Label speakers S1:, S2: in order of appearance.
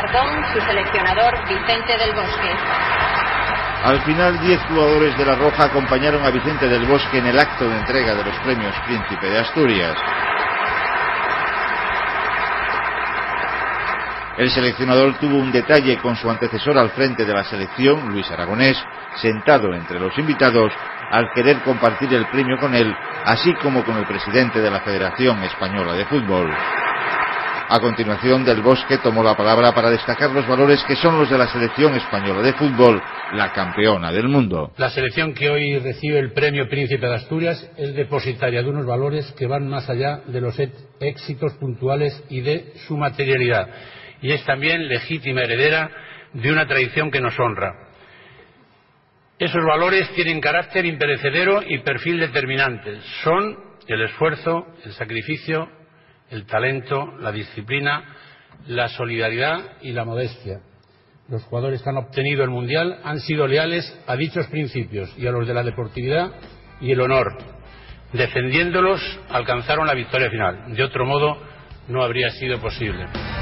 S1: galardón su seleccionador Vicente del Bosque.
S2: Al final, 10 jugadores de La Roja acompañaron a Vicente del Bosque en el acto de entrega de los premios Príncipe de Asturias. El seleccionador tuvo un detalle con su antecesor al frente de la selección, Luis Aragonés, sentado entre los invitados, al querer compartir el premio con él, así como con el presidente de la Federación Española de Fútbol. A continuación, Del Bosque tomó la palabra para destacar los valores que son los de la Selección Española de Fútbol, la campeona del mundo.
S3: La selección que hoy recibe el premio Príncipe de Asturias es depositaria de unos valores que van más allá de los éxitos puntuales y de su materialidad, y es también legítima heredera de una tradición que nos honra. Esos valores tienen carácter imperecedero y perfil determinante. Son el esfuerzo, el sacrificio, el talento, la disciplina, la solidaridad y la modestia. Los jugadores que han obtenido el Mundial han sido leales a dichos principios y a los de la deportividad y el honor. Defendiéndolos, alcanzaron la victoria final. De otro modo, no habría sido posible.